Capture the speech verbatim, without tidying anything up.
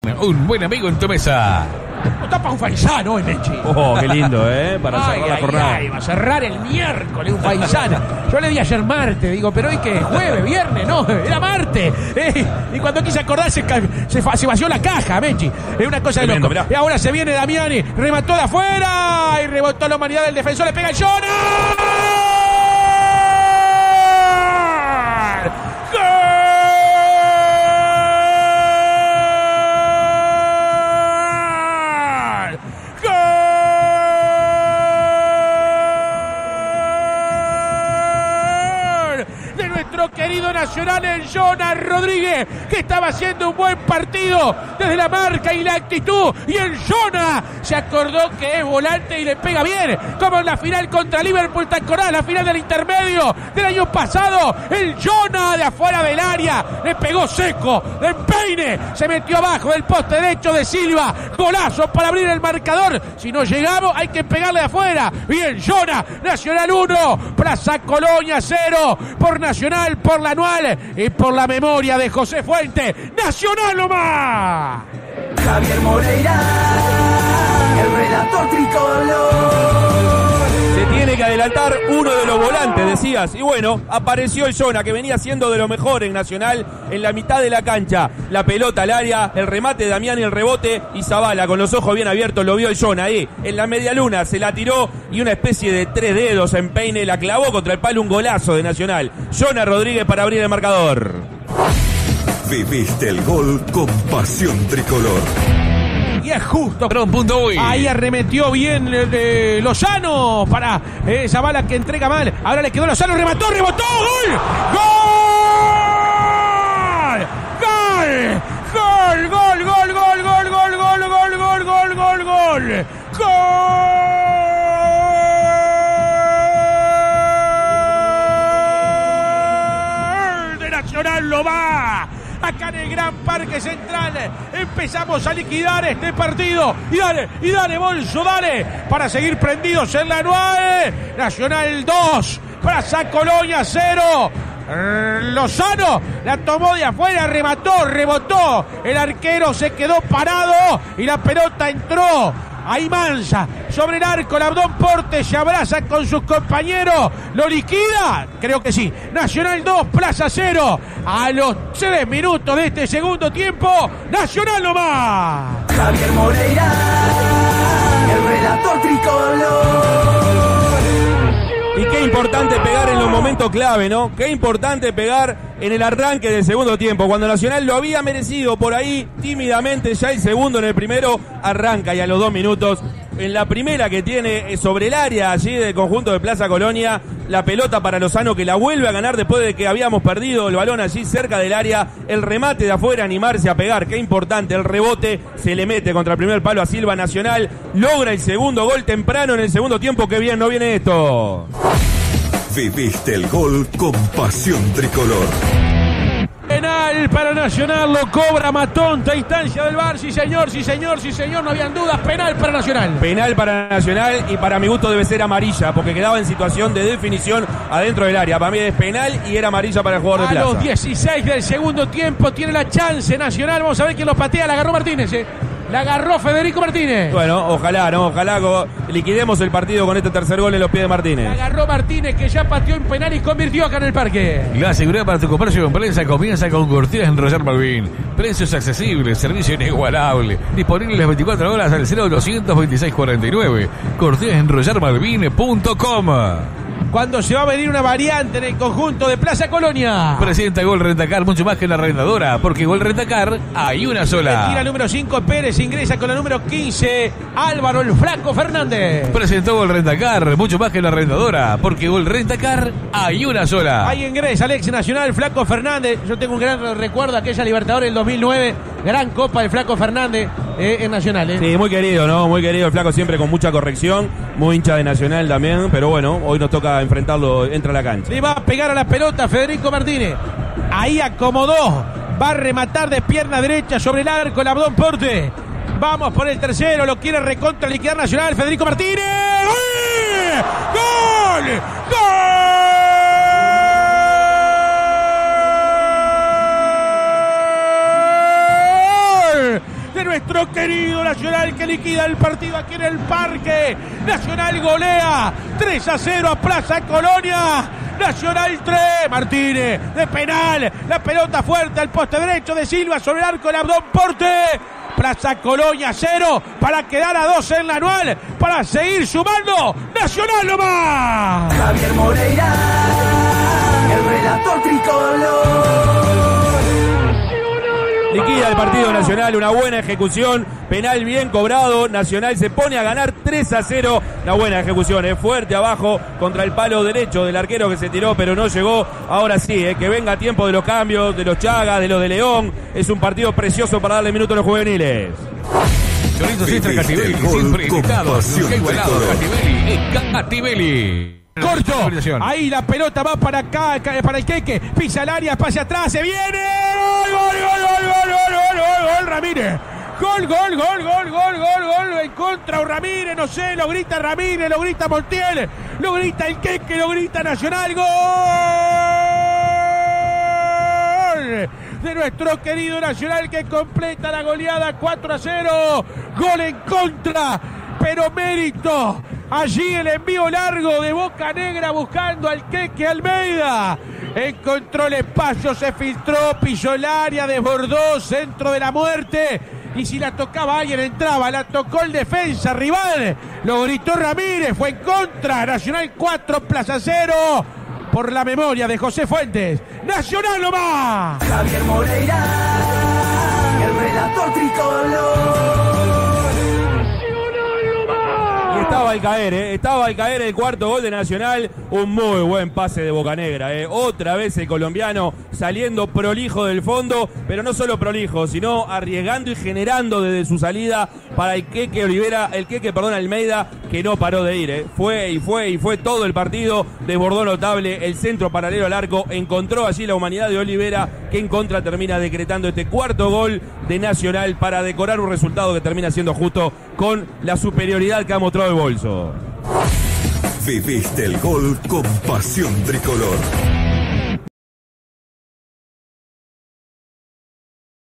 Un buen amigo en tu mesa. No tapa un faisano, ¿eh, Mechi? Oh, qué lindo, ¿eh? Para ay, cerrar la ay, jornada. Ay, va a cerrar el miércoles un faisano. Yo le di ayer martes, digo, pero hoy que jueves, viernes, no, era martes. Eh, y cuando quise acordarse, se, se vació la caja, Mechi. Es una cosa de loco. Mirá. Y ahora se viene Damiani, remató de afuera y rebotó la humanidad del defensor, le pega el Jona. Querido Nacional, el Jonas Rodríguez, que estaba haciendo un buen partido desde la marca y la actitud, y el Jonas se acordó que es volante y le pega bien, como en la final contra Liverpool, ¿te acordás? La final del intermedio del año pasado, el Jonas de afuera del área, le pegó seco, de empeine, se metió abajo del poste derecho de Silva, golazo para abrir el marcador, si no llegamos hay que pegarle de afuera, bien Jonas, Nacional uno, Plaza Colonia cero, por Nacional, por la anual y por la memoria de José Fuente. Nacional nomás. Javier Moreira, el relator tricolor. Se tiene que adelantar uno de los volantes, decías. Y bueno, apareció el Jona, que venía siendo de lo mejor en Nacional en la mitad de la cancha. La pelota al área, el remate de Damián y el rebote. Y Zavala, con los ojos bien abiertos, lo vio el Jona ahí. En la media luna se la tiró y una especie de tres dedos en peine la clavó contra el palo, un golazo de Nacional. Jona Rodríguez para abrir el marcador. Viviste el gol con pasión tricolor. Y es justo. Punto uy. Ahí arremetió bien eh, de Lozano para eh, esa bala que entrega mal. Ahora le quedó Lozano, remató, rebotó. ¡Gol! ¡Gol! ¡Gol! ¡Gol! ¡Gol! ¡Gol! ¡Gol! ¡Gol! ¡Gol! ¡Gol! ¡Gol! ¡Gol! ¡Gol! ¡Gol! ¡Gol! ¡Gol! De Nacional lo va. Acá en el Gran Parque Central empezamos a liquidar este partido. Y dale, y dale, Bolso, dale. Para seguir prendidos en la anual. Nacional dos, Plaza Colonia cero. Lozano la tomó de afuera, remató, rebotó. El arquero se quedó parado y la pelota entró. Ahí Mansa, sobre el arco, el Abdón Porte se abraza con sus compañeros. ¿Lo liquida? Creo que sí. Nacional dos, Plaza cero. A los tres minutos de este segundo tiempo, Nacional nomás. Javier Moreira, el relator tricolor. Y qué importante pegar en los momentos clave, ¿no? Qué importante pegar en el arranque del segundo tiempo. Cuando Nacional lo había merecido por ahí, tímidamente, ya el segundo en el primero, arranca y a los dos minutos, en la primera que tiene sobre el área allí del conjunto de Plaza Colonia, la pelota para Lozano, que la vuelve a ganar después de que habíamos perdido el balón allí cerca del área, el remate de afuera, animarse a pegar, qué importante, el rebote, se le mete contra el primer palo a Silva. Nacional logra el segundo gol temprano en el segundo tiempo. Qué bien, no viene esto. Viviste el gol con pasión tricolor. Penal para Nacional, lo cobra Matonta, instancia del V A R, sí señor, sí señor, sí señor, no habían dudas, penal para Nacional. Penal para Nacional y para mi gusto debe ser amarilla, porque quedaba en situación de definición adentro del área. Para mí es penal y era amarilla para el jugador de A Plaza. los dieciséis del segundo tiempo tiene la chance Nacional, vamos a ver quién lo patea, la agarró Martínez, ¿eh? La agarró Federico Martínez. Bueno, ojalá, ¿no? Ojalá go- liquidemos el partido con este tercer gol en los pies de Martínez. La agarró Martínez, que ya pateó en penal y convirtió acá en el parque. La seguridad para tu comercio con prensa comienza con Cortinas en Roger Malvin. Precios accesibles, servicio inigualable. Disponible las veinticuatro horas al cero doscientos veintiséis cuarenta y nueve. Cortinas en roger malvin punto com. Cuando se va a venir una variante en el conjunto de Plaza Colonia. Presenta Gol Rentacar, mucho más que la arrendadora, porque Gol Rentacar hay una sola. Tira número cinco Pérez, ingresa con la número quince Álvaro el Flaco Fernández. Presentó Gol Rentacar, mucho más que la arrendadora, porque Gol Rentacar hay una sola. Ahí ingresa Alex Nacional, Flaco Fernández. Yo tengo un gran recuerdo aquella Libertadores del dos mil nueve, gran copa del Flaco Fernández eh, en Nacional. Eh. Sí, muy querido, ¿no? Muy querido el Flaco, siempre con mucha corrección, muy hincha de Nacional también, pero bueno, hoy nos toca enfrentarlo, entra a la cancha. Le va a pegar a la pelota Federico Martínez. Ahí acomodó. Va a rematar de pierna derecha sobre el arco el Abdón Porte. Vamos por el tercero. Lo quiere recontra liquidar Nacional. Federico Martínez. ¡Gol! ¡Gol! de nuestro querido Nacional, que liquida el partido aquí en el Parque. Nacional golea tres a cero a Plaza Colonia. Nacional tres, Martínez de penal, la pelota fuerte al poste derecho de Silva sobre el arco de Abdón Porte. Plaza Colonia cero para quedar a dos en la anual, para seguir sumando. Nacional nomás. Javier Moreira, el relator tricolor. Liquida el partido Nacional, una buena ejecución, penal bien cobrado, Nacional se pone a ganar tres a cero, una buena ejecución, es eh, fuerte abajo contra el palo derecho del arquero que se tiró pero no llegó, ahora sí, eh, que venga tiempo de los cambios, de los Chagas, de los de León, es un partido precioso para darle minutos a los juveniles. Chorizo Extra Cativelli, siempre invitados, qué igualado, Cativelli, es Cativelli. Corto, ahí la pelota va para acá, para el Queque, pisa el área, pase atrás, se viene, gol, gol, gol, gol, gol, gol, gol, gol, Ramírez, gol, gol, gol, gol, gol, gol, gol, en contra Ramírez, no sé, lo grita Ramírez, lo grita Montiel, lo grita el Queque, lo grita Nacional, gol de nuestro querido Nacional que completa la goleada cuatro a cero, gol en contra, pero mérito. Allí el envío largo de Boca Negra buscando al Queque Almeida. Encontró el espacio, se filtró, pisó el área, desbordó, centro de la muerte. Y si la tocaba alguien entraba, la tocó el defensa rival. Lo gritó Ramírez, fue en contra. Nacional cuatro, Plaza cero. Por la memoria de José Fuentes. Nacional nomás. Javier Moreira, el relator tricolor. Estaba al caer, eh. estaba al caer el cuarto gol de Nacional, un muy buen pase de Bocanegra, eh. otra vez el colombiano saliendo prolijo del fondo, pero no solo prolijo, sino arriesgando y generando desde su salida para el Queque Olivera, el Queque, perdón, Almeida, que no paró de ir, eh. fue y fue y fue todo el partido, desbordó notable el centro paralelo al arco, encontró allí la humanidad de Olivera, que en contra termina decretando este cuarto gol de Nacional para decorar un resultado que termina siendo justo con la superioridad que ha mostrado el bolso. Viviste el gol con pasión tricolor.